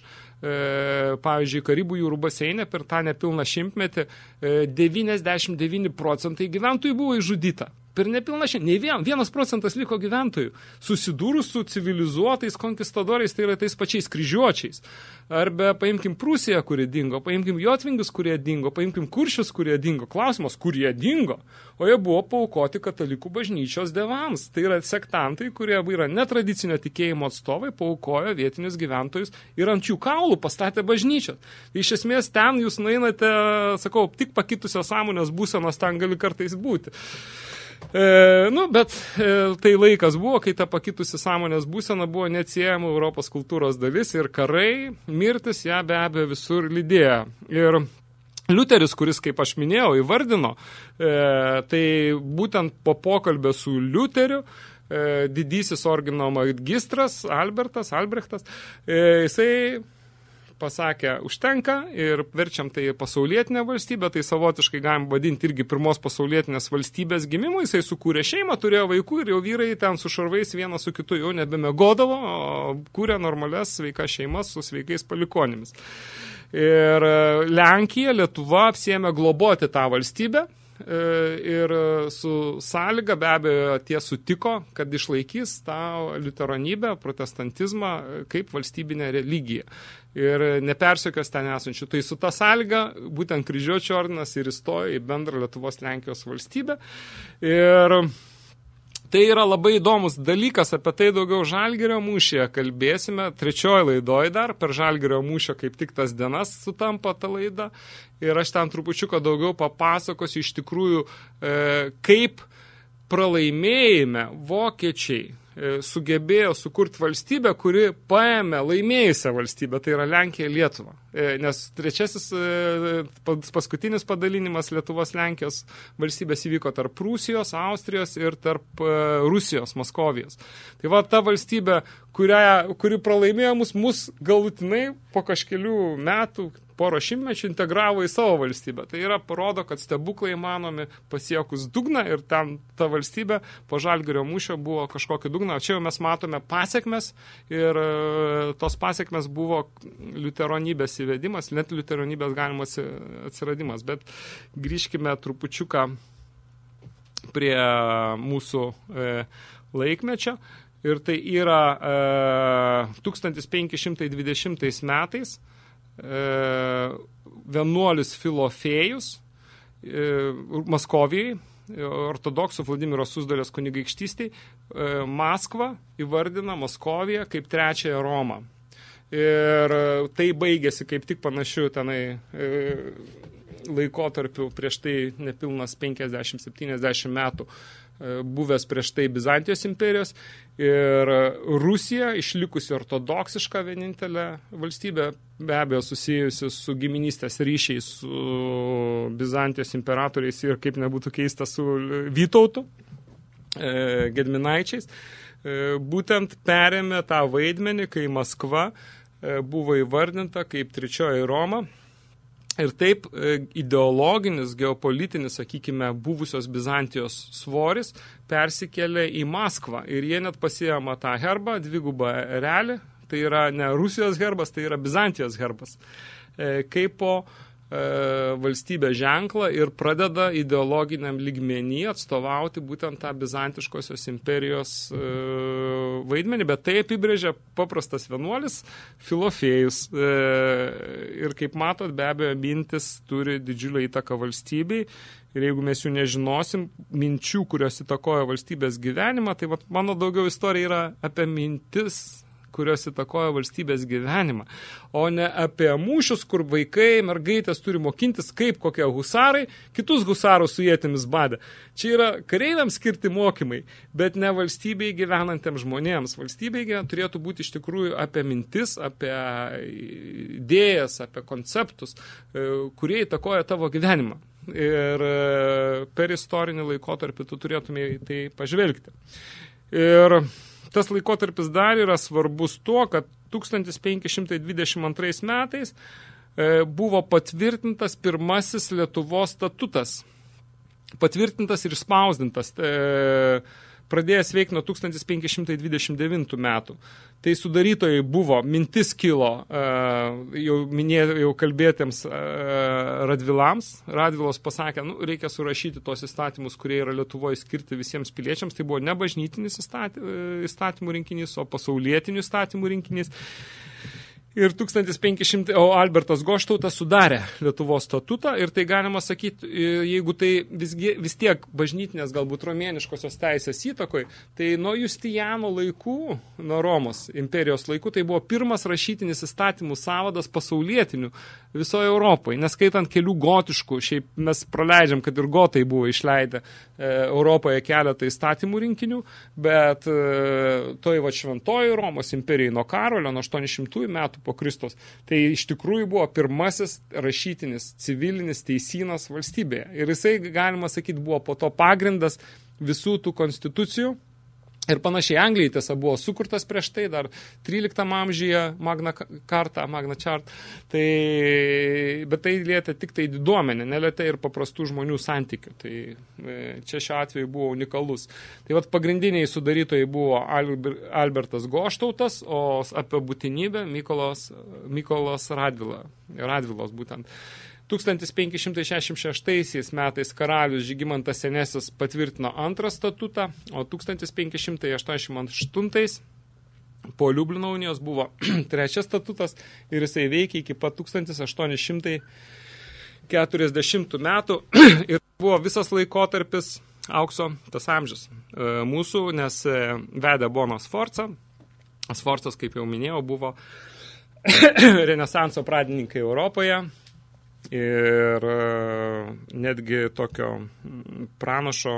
e, pavyzdžiui, Karibų jūrų baseine per tą nepilną šimtmetį e, devyniasdešimt devyni procentai gyventojų buvo išžudyta. Per nepilną šimtmetį. Nei vien, vienas procentas liko gyventojų. Susidūrus su civilizuotais konkistadoriais, tai yra tais pačiais kryžiuočiais. Arba paimkim Prūsiją, kurie dingo, paimkim Jotvingius, kurie dingo, paimkim Kuršius, kurie dingo. Klausimas, kurie dingo? O jie buvo paaukoti katalikų bažnyčios devams. Tai yra sektantai, kurie yra netradicinio tikėjimo atstovai, paaukojo vietinius gyventojus ir ant jų kaulų pastatė bažnyčios. Tai iš esmės ten jūs nueinate, sakau, tik pakitusios sąmonės būsenos ten gali kartais būti. E, nu, bet e, tai laikas buvo, kai ta pakitusi sąmonės būsena buvo neatsiejama Europos kultūros dalis ir karai, mirtis ją be abejo visur lydėjo. Ir Liuteris, kuris, kaip aš minėjau, įvardino, e, tai būtent po pokalbio su Liuteriu, e, didysis orgino magistras, Albertas, Albrechtas, e, jisai pasakė, užtenka ir verčiam tai pasaulietinę valstybę, tai savotiškai galim vadinti irgi pirmos pasaulietinės valstybės gimimų, jisai sukūrė šeimą, turėjo vaikų ir jau vyrai ten su šarvais vienas su kitu jau nebemegodavo, o kūrė normalias sveikas šeimas su sveikais palikonimis. Ir Lenkija, Lietuva apsiėmė globoti tą valstybę ir su sąlyga be abejo tie sutiko, kad išlaikys tą liuteronybę, protestantizmą kaip valstybinę religiją ir nepersekios ten esančių. Tai su ta sąlyga būtent kryžiuočių ordinas ir įstojo į bendrą Lietuvos Lenkijos valstybę. Ir tai yra labai įdomus dalykas, apie tai daugiau Žalgirio mūšyje kalbėsime. Trečioji laidoje dar, per Žalgirio mūšio kaip tik tas dienas sutampa ta laida. Ir aš ten trupučiuką daugiau papasakosiu iš tikrųjų, e, kaip pralaimėjime vokiečiai sugebėjo sukurti valstybę, kuri paėmė laimėjusią valstybę, tai yra Lenkija Lietuva. Nes trečiasis paskutinis padalinimas Lietuvos Lenkijos valstybės įvyko tarp Prūsijos, Austrijos ir tarp Rusijos, Maskovijos. Tai va ta valstybė, kuria, kuri pralaimėjo mus, mus galutinai po kažkelių metų, poro šimtmečių integravo į savo valstybę. Tai yra parodo, kad stebuklai įmanomi pasiekus dugną ir ten ta valstybė po Žalgirio mūšio buvo kažkokį dugną. Čia jau mes matome pasiekmes ir tos pasiekmes buvo liuteronybės įvedimas, net liuteronybės galimas atsiradimas. Bet grįžkime trupučiuką prie mūsų e, laikmečio. Ir tai yra e, tūkstantis penki šimtai dvidešimtais metais vienuolis Filofėjus Maskovijai, ortodoksų Vladimiro Suzdalės kunigaikštystėj, Maskvą įvardina Maskoviją kaip trečiąją Romą. Ir tai baigėsi kaip tik panašiu tenai laikotarpiu prieš tai nepilnas penkiasdešimt septyniasdešimt metų buvęs prieš tai Bizantijos imperijos ir Rusija, išlikusi ortodoksiška vienintelė valstybė, be abejo susijusi su giminystės ryšiais su Bizantijos imperatoriais ir kaip nebūtų keista su Vytautu, e, Gedminaičiais, e, būtent perėmė tą vaidmenį, kai Maskva e, buvo įvardinta kaip trečioji Roma. Ir taip ideologinis, geopolitinis, sakykime, buvusios Bizantijos svoris persikėlė į Maskvą. Ir jie net pasiėma tą herbą, dvigubą erelį, tai yra ne Rusijos herbas, tai yra Bizantijos herbas, kaip po valstybės ženklą ir pradeda ideologiniam lygmenį atstovauti būtent tą bizantiškosios imperijos vaidmenį, bet tai apibrėžia paprastas vienuolis Filofėjus. Ir kaip matot, be abejo, mintis turi didžiulę įtaką valstybei. Ir jeigu mes jų nežinosim, minčių, kurios įtakoja valstybės gyvenimą, tai vat, mano daugiau istorija yra apie mintis, kurios įtakoja valstybės gyvenimą, o ne apie mūšius, kur vaikai, mergaitės turi mokintis, kaip kokie husarai, kitus husarus su ietimis badė. Čia yra kareiviams skirti mokymai, bet ne valstybei gyvenantiems žmonėms. Valstybei turėtų būti iš tikrųjų apie mintis, apie idėjas, apie konceptus, kurie įtakoja tavo gyvenimą. Ir per istorinį laikotarpį tu turėtumai tai pažvelgti. Ir tas laikotarpis dar yra svarbus tuo, kad tūkstantis penki šimtai dvidešimt antrais metais buvo patvirtintas pirmasis Lietuvos statutas. Patvirtintas ir išspausdintas. Pradėjęs veikti nuo tūkstantis penki šimtai dvidešimt devintų metų. Tai sudarytojai buvo, mintis kilo, jau minėjau, jau kalbėtėms Radvilams. Radvilos pasakė, nu, reikia surašyti tos įstatymus, kurie yra Lietuvoje skirti visiems piliečiams. Tai buvo ne bažnytinis įstatymų rinkinys, o pasaulietinių įstatymų rinkinys. Ir tūkstantis penki šimtai, o Albertas Goštautas sudarė Lietuvos statutą ir tai galima sakyti, jeigu tai visgi, vis tiek bažnytinės galbūt romėniškosios teisės įtakoj, tai nuo Justijano laikų, nuo Romos imperijos laikų, tai buvo pirmas rašytinis įstatymų sąvadas pasaulietinių visoje Europoje, neskaitant kelių gotiškų, šiaip mes praleidžiam, kad ir gotai buvo išleidę e, Europoje keletą įstatymų rinkinių, bet e, toj va šventoji Romos imperijai nuo Karolio, nuo aštuonišimtųjų metų po Kristos. Tai iš tikrųjų buvo pirmasis rašytinis civilinis teisynas valstybėje. Ir jisai, galima sakyti, buvo po to pagrindas visų tų konstitucijų. Ir panašiai Anglijai tiesa buvo sukurtas prieš tai, dar tryliktam amžiuje Magna Carta, Magna Chart. Tai, bet tai lietė tik tai diduomenė, nelietė ir paprastų žmonių santykių. Tai čia šiuo atveju buvo unikalus. Tai vat pagrindiniai sudarytojai buvo Albertas Goštautas, o apie būtinybę Mykolas, Mykolas Radvila, Radvilos būtent. tūkstantis penki šimtai šešiasdešimt šeštaisiais metais karalius Žygimantas Senesis patvirtino antrą statutą, o tūkstantis penki šimtai aštuoniasdešimt aštuntais po Liublino unijos buvo trečias statutas ir jisai veikia iki pat tūkstantis aštuoni šimtai keturiasdešimtų metų ir buvo visas laikotarpis aukso tas amžius mūsų, nes vedė Bono Sforza. Sforzas, kaip jau minėjau, buvo renesanso pradininkai Europoje. Ir netgi tokio pranašo,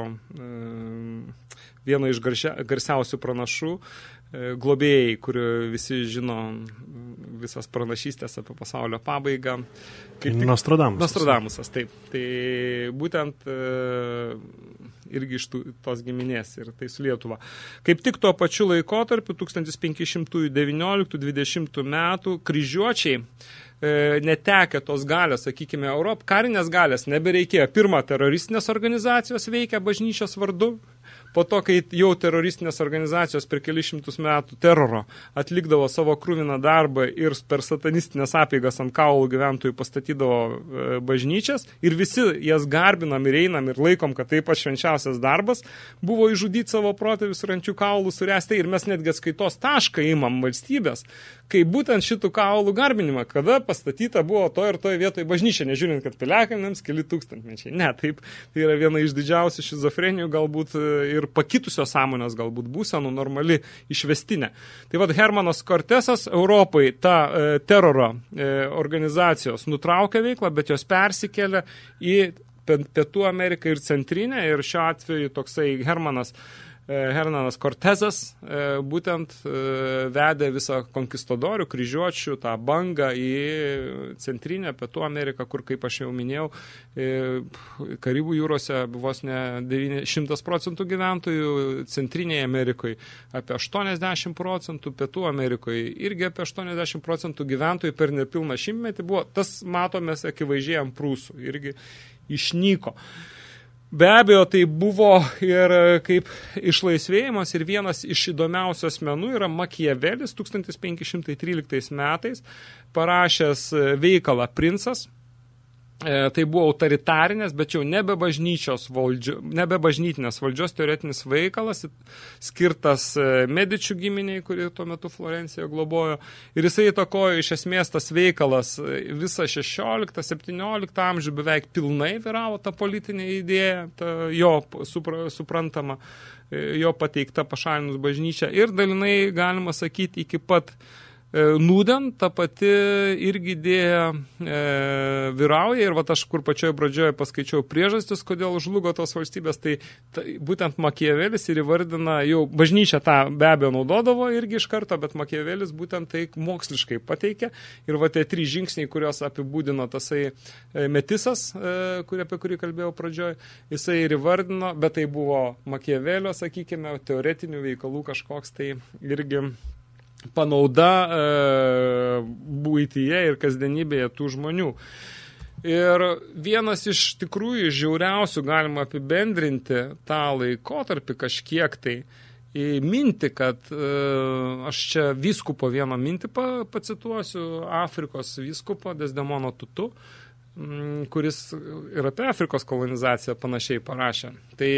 vieno iš garsiausių pranašų, globėjai, kurio visi žino visas pranašystės apie pasaulio pabaigą. Nostradamusas. Nostradamusas, taip. Tai būtent irgi iš tų, tos giminės ir tai su Lietuva. Kaip tik tuo pačiu laikotarpiu, tūkstantis penki šimtai devynioliktų dvidešimtų metų, kryžiuočiai e, netekę tos galės, sakykime, Europą, karinės galės nebereikėjo. Pirma, teroristinės organizacijos veikia bažnyčios vardu. Po to, kai jau teroristinės organizacijos per kelius šimtus metų teroro atlikdavo savo krūviną darbą ir per satanistinės apeigas ant kaulų gyventojų pastatydavo e, bažnyčias ir visi jas garbinam ir einam ir laikom, kad taip pat švenčiausias darbas buvo išžudyti savo protėvius ir ant jų kaulų suresti ir mes netgi skaitos tašką imam valstybės, kai būtent šitų kaulų garbinimą, kada pastatyta buvo to ir toje vietoje bažnyčia, nežiūrint, kad piliakalniams keli tūkstantmečiai. Ne, taip, tai yra viena iš didžiausių šizofrenijų galbūt ir pakitusios sąmonės galbūt būsenų normali išvestinė. Tai vad Hermanas Cortesas Europai tą e, teroro e, organizacijos nutraukė veiklą, bet jos persikėlė į Pietų Ameriką ir Centrinę ir šiuo atveju toksai Hermanas Hermanas Cortesas būtent vedė visą konkistadorių, kryžiuočių, tą bangą į Centrinę, Pietų Ameriką, kur, kaip aš jau minėjau, Karibų jūrose vos ne šimtas procentų gyventojų, Centrinėje Amerikoje apie aštuoniasdešimt procentų, Pietų Amerikoje irgi apie aštuoniasdešimt procentų gyventojų per nepilną šimtmetį buvo, tas matomės akivaizdžiai ant prūsų, irgi išnyko. Be abejo, tai buvo ir kaip išlaisvėjimas ir vienas iš įdomiausių asmenų yra Makiavelis, tūkstantis penki šimtai tryliktais metais parašęs veikalą Princas. E, tai buvo autoritarinės, bet jau nebe bažnyčios valdžio, nebe bažnytinės valdžios teoretinis veikalas, skirtas Medičių giminiai, kuri tuo metu Florencijoje globojo. Ir jisai įtakojo iš esmės tas veikalas visą šešioliktą septynioliktą amžių beveik pilnai vyravo ta politinė idėja, ta jo supra, suprantama, jo pateikta pašalinus bažnyčią. Ir dalinai, galima sakyti, iki pat nūdien ta pati irgi idėja e, vyrauja ir vat aš kur pačioje pradžioje paskaičiau priežastis, kodėl žlugo tos valstybės, tai, tai būtent Makiavelis ir įvardina, jau bažnyčia tą be abejo naudodavo irgi iš karto, bet Makiavelis būtent tai moksliškai pateikė ir va tie trys žingsniai, kurios apibūdino tasai Metisas, e, kur, apie kurį kalbėjau pradžioje, jisai ir įvardino, bet tai buvo Makiavelio, sakykime, teoretinių veikalų kažkoks tai irgi panauda e, buityje ir kasdienybėje tų žmonių. Ir vienas iš tikrųjų žiauriausių galima apibendrinti tą laikotarpį kažkiek tai į mintį, kad e, aš čia vyskupo vieną mintį pacituosiu, Afrikos vyskupo Desdemono Tutu, m, kuris ir apie Afrikos kolonizaciją panašiai parašė. Tai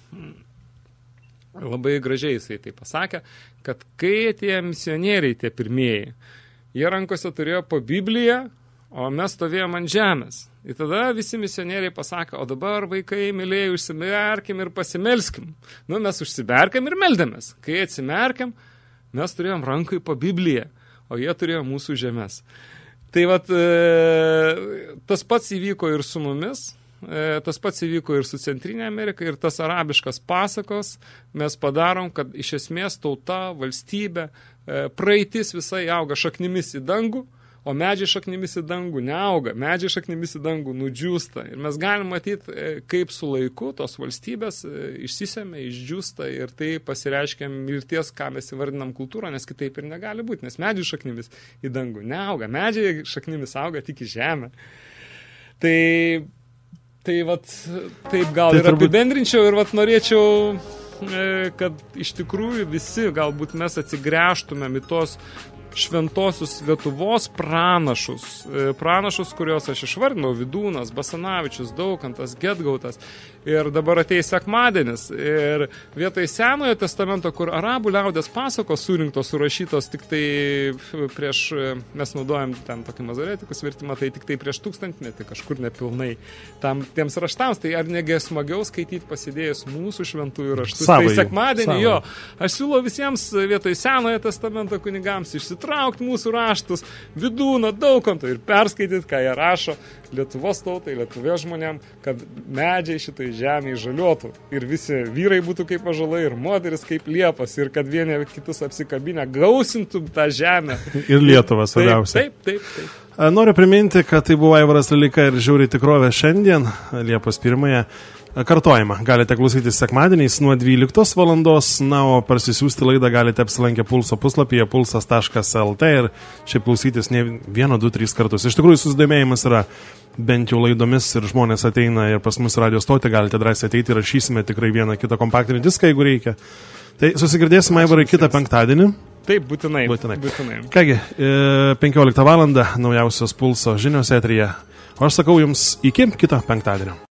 labai gražiai jisai tai pasakė, kad kai tie misionieriai, tie pirmieji, jie rankose turėjo po Bibliją, o mes stovėjom ant žemės. Ir tada visi misionieriai pasakė, o dabar vaikai, mylėjai, užsimerkim ir pasimelskim. Nu, mes užsimerkiam ir meldėmės. Kai atsimerkiam, mes turėjom rankai po Bibliją, o jie turėjo mūsų žemės. Tai vat, e, tas pats įvyko ir su mumis, E, tas pats įvyko ir su Centrinė Amerika ir tas arabiškas pasakos mes padarom, kad iš esmės tauta, valstybė, e, praeitis visai auga šaknimis į dangų, o medžiai šaknimis į dangų neauga, medžiai šaknimis į dangų nudžiūsta. Ir mes galim matyti, e, kaip su laiku tos valstybės e, išsisėmė, išdžiūsta ir tai pasireiškia mirties, ką mes įvardinam kultūrą, nes kitaip ir negali būti, nes medžiai šaknimis į dangų neauga, medžiai šaknimis auga tik į žemę. Tai Tai vat, taip gal tai ir turbūt apibendrinčiau ir vat norėčiau, kad iš tikrųjų visi galbūt mes atsigręžtumėm į tos šventosius Lietuvos pranašus, pranašus, kuriuos aš išvardinau, Vidūnas, Basanavičius, Daukantas, Gedgautas. Ir dabar ateis sekmadienis. Ir vietoj Senojo testamento, kur arabų liaudės pasakos surinktos, surašytos tik tai prieš, mes naudojam ten tokį mazoretikus vertimą, tai tik tai prieš tūkstantmetį, kažkur nepilnai tam, tiems raštams. Tai ar negi smagiau skaityti pasidėjus mūsų šventųjų raštus? Savai, tai sekmadienį, jo, aš siūlau visiems vietoj Senojo testamento kunigams išsitraukti mūsų raštus, Vidūną, Daukanto ir perskaityti, ką jie rašo Lietuvos tautai, Lietuvės žmonėm, kad medžiai šitai žemėje žaliuotų ir visi vyrai būtų kaip ąžuolai ir moteris kaip liepas ir kad vieni kitus apsikabinę gausintų tą žemę. Ir Lietuvą svarbiausia. Taip, taip, taip, taip. Noriu priminti, kad tai buvo Aivaras Lilika ir Žiauri tikrovė šiandien, Liepos pirmąją. Kartojimą galite klausytis sekmadieniais nuo dvyliktos valandos, na, o parsisiųsti laidą galite apsilankę Pulso puslapyje pulsas taškas lt ir šiaip klausytis ne vieno, du, tris kartus. Iš tikrųjų, susidomėjimas yra bent jau laidomis ir žmonės ateina ir pas mus radio stotį, galite drąsiai ateiti ir rašysime tikrai vieną kitą kompaktinį diską, jeigu reikia. Tai susigirdėsime, Aivarai, kitą penktadienį. Taip, būtinai. Būtinai. būtinai. Kągi, penkioliktą valandą naujausios Pulso žinios eteryje. O aš sakau jums iki kito penktadienio.